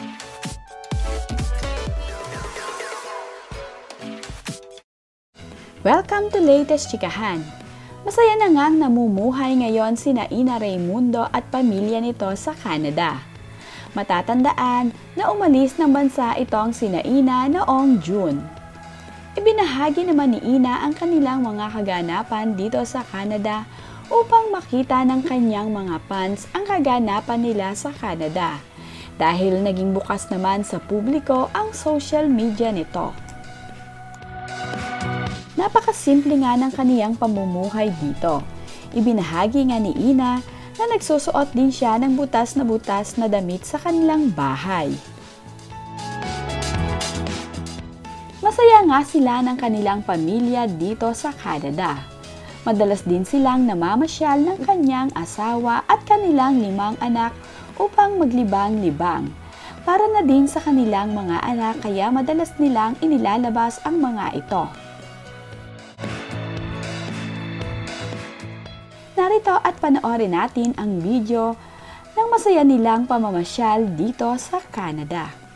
Welcome to latest chikahan. Masaya na ngang namumuhay ngayon sina Raymundo at pamilya nito sa Canada. Matatandaan na umalis ng bansa itong sina Ina noong June. Ibinahagi naman ni Ina ang kanilang mga kaganapan dito sa Canada upang makita ng kanyang mga fans ang kaganapan nila sa Canada dahil naging bukas naman sa publiko ang social media nito. Napakasimple nga ng kaniyang pamumuhay dito. Ibinahagi nga ni Ina na nagsusuot din siya ng butas na damit sa kanilang bahay. Masaya nga sila ng kanilang pamilya dito sa Canada. Madalas din silang namamasyal ng kanyang asawa at kanilang 5 anak upang maglibang-libang. Para na din sa kanilang mga anak kaya madalas nilang inilalabas ang mga ito. Narito at panoorin natin ang video ng masaya nilang pamamasyal dito sa Canada.